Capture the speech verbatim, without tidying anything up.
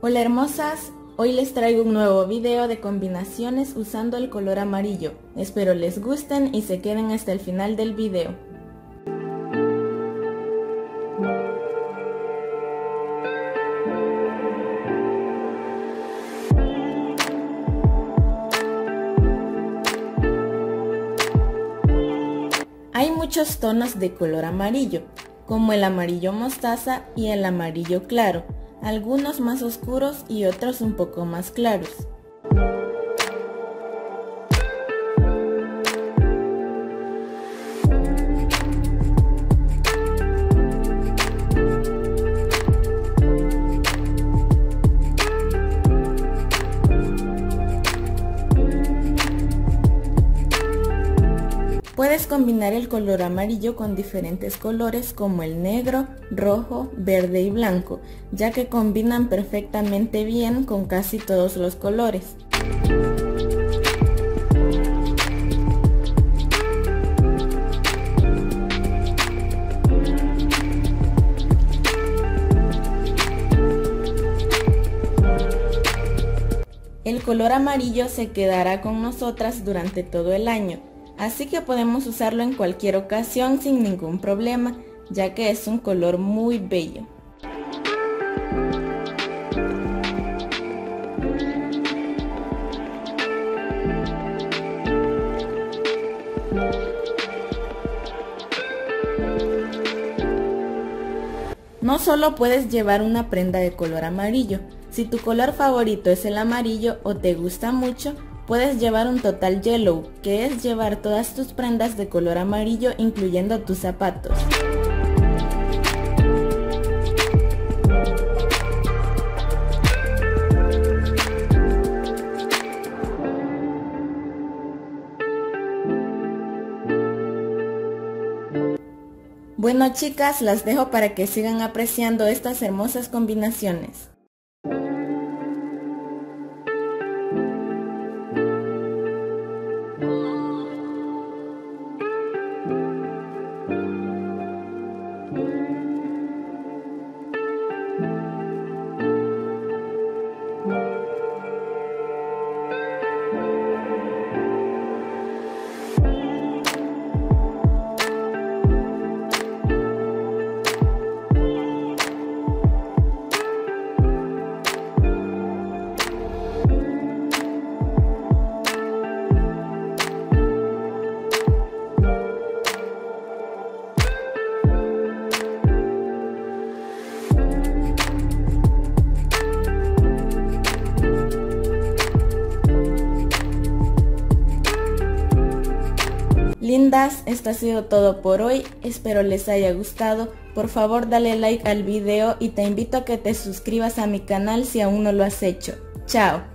Hola hermosas, hoy les traigo un nuevo video de combinaciones usando el color amarillo. Espero les gusten y se queden hasta el final del video. Hay muchos tonos de color amarillo, como el amarillo mostaza y el amarillo claro, algunos más oscuros y otros un poco más claros. Puedes combinar el color amarillo con diferentes colores como el negro, rojo, verde y blanco, ya que combinan perfectamente bien con casi todos los colores. El color amarillo se quedará con nosotras durante todo el año. Así que podemos usarlo en cualquier ocasión sin ningún problema, ya que es un color muy bello. No solo puedes llevar una prenda de color amarillo, si tu color favorito es el amarillo o te gusta mucho, puedes llevar un total yellow, que es llevar todas tus prendas de color amarillo incluyendo tus zapatos. Bueno chicas, las dejo para que sigan apreciando estas hermosas combinaciones. Lindas, esto ha sido todo por hoy, espero les haya gustado. Por favor dale like al video y te invito a que te suscribas a mi canal si aún no lo has hecho. Chao.